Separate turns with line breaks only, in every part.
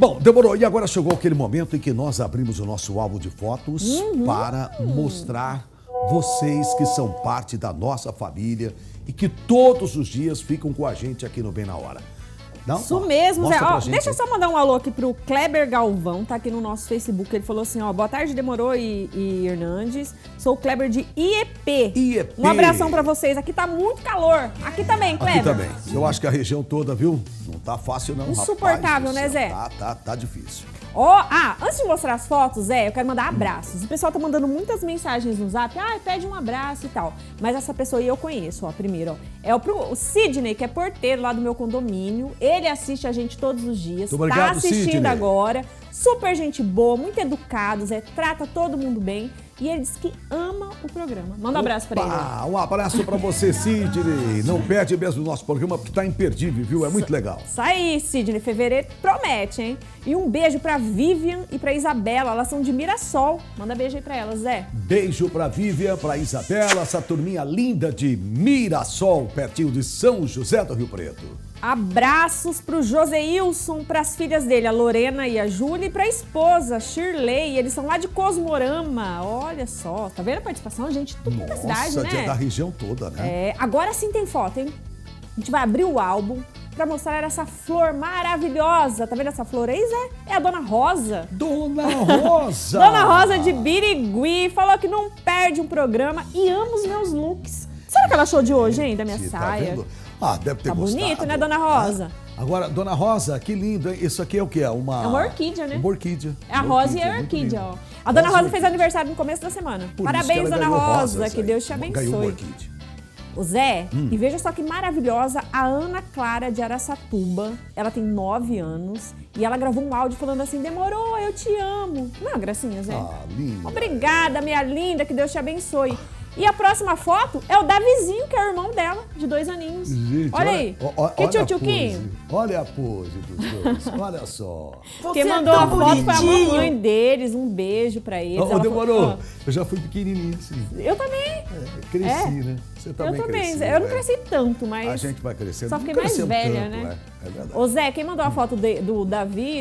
Bom, demorou. E agora chegou aquele momento em que nós abrimos o nosso álbum de fotos para mostrar vocês que são parte da nossa família e que todos os dias ficam com a gente aqui no Bem na Hora. Não?
Isso mesmo, Zé.
Ó,
deixa eu só mandar um alô aqui pro Kleber Galvão, tá aqui no nosso Facebook. Ele falou assim, ó, boa tarde, Demorou e Hernandes. Sou o Kleber de IEP.
IEP.
Um abração pra vocês. Aqui tá muito calor. Aqui também, Kleber.
Aqui também. Eu acho que a região toda, viu? Não tá fácil não,
insuportável,
rapaz,
né, Zé?
Tá difícil.
Antes de mostrar as fotos, Zé, eu quero mandar abraços. O pessoal tá mandando muitas mensagens no zap. Pede um abraço e tal. Mas essa pessoa aí eu conheço, ó, primeiro, ó. É o Sidney, que é porteiro lá do meu condomínio. Ele assiste a gente todos os dias.
Muito obrigado,
tá assistindo
Sidney.
Agora. Super gente boa, muito educado, Zé. Trata todo mundo bem. E ele diz que ama o programa. Manda um abraço pra ele.
Um abraço pra você, Sidney. Não perde mesmo o nosso programa, porque tá imperdível, viu? É muito legal.
Isso aí, Sidney. Fevereiro promete, hein? E um beijo pra Vivian e pra Isabela. Elas são de Mirassol. Manda beijo aí pra elas, Zé.
Beijo pra Vivian, pra Isabela, essa turminha linda de Mirassol, pertinho de São José do Rio Preto.
Abraços pro Joseilson, pras filhas dele, a Lorena e a Júlia, e pra esposa, Shirley. Eles são lá de Cosmorama. Olha só, tá vendo a participação? Gente, tudo da cidade, né?
Nossa, da região toda, né?
Agora sim tem foto, hein? A gente vai abrir o álbum pra mostrar essa flor maravilhosa. Tá vendo essa flor aí, Zé? É a Dona Rosa.
Dona Rosa!
Dona Rosa de Birigui. Falou que não perde um programa e ama os meus looks. Será que ela achou de hoje, hein, da minha saia?
Deve ter
tá
gostado.
Bonito, né, Dona Rosa?
Agora, Dona Rosa, que lindo, hein? Isso aqui é o quê? É uma
orquídea, né?
Uma orquídea.
É a Rosa e a orquídea, ó. A Dona Rosa fez aniversário no começo da semana. Parabéns, Dona Rosa, que Deus te abençoe.
Ganhou uma orquídea.
O Zé, e veja só que maravilhosa, a Ana Clara de Araçatuba. Ela tem 9 anos e ela gravou um áudio falando assim, Demorou, eu te amo. Não, gracinha, Zé.
Linda.
Obrigada, minha linda, que Deus te abençoe. E a próxima foto é o Davizinho, que é o irmão dela, de 2 aninhos.
Gente,
olha aí. Que tchutchuquinho.
Olha a pose dos dois, olha só.
Quem mandou a foto foi a mamãe deles. Um beijo pra eles.
Demorou. Eu já fui pequenininho, assim.
Eu também.
Cresci, né? Você também
eu também.
Cresci,
eu não cresci tanto, mas...
A gente vai crescendo.
Só fiquei mais velha, né?
É verdade.
Ô Zé, quem mandou a foto do Davi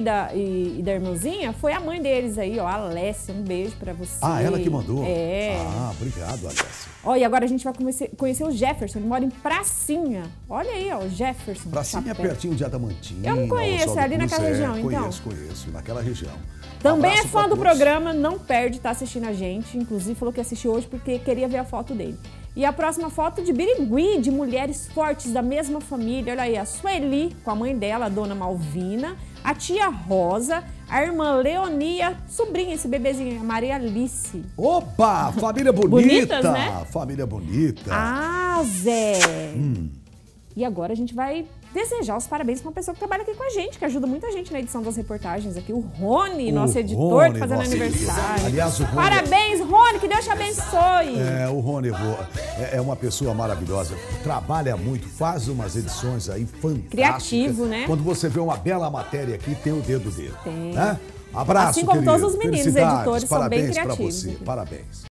e da irmãzinha foi a mãe deles aí, ó, a Alessia. Um beijo pra você.
Ela que mandou?
É.
Obrigado, Alessia.
Ó, e agora a gente vai conhecer o Jefferson, ele mora em Pracinha. Olha aí, ó, o Jefferson.
Pracinha é pertinho de Adamantina.
Eu não conheço, é ali naquela região, então?
Conheço, naquela região.
Também é fã do programa, não perde, tá assistindo a gente. Inclusive falou que assistiu hoje porque queria ver a foto dele. E a próxima foto de Birigui, de mulheres fortes da mesma família. Olha aí, a Sueli, com a mãe dela, a dona Malvina, a tia Rosa, a irmã Leonia, sobrinha, esse bebezinho, a Maria Alice.
Opa, família bonita!
Bonitas, né?
Família bonita.
Zé! E agora a gente vai desejar os parabéns para uma pessoa que trabalha aqui com a gente, que ajuda muita gente na edição das reportagens aqui, o Rony, nosso editor, fazendo aniversário.
Aliás, o Rony...
Parabéns, Rony, que Deus te abençoe.
O Rony é uma pessoa maravilhosa, trabalha muito, faz umas edições aí fantásticas.
Criativo, né?
Quando você vê uma bela matéria aqui, tem o dedo dele.
Tem.
Né? Abraço,
assim como
querido.
todos os meninos editores são bem criativos.
Parabéns pra você, parabéns.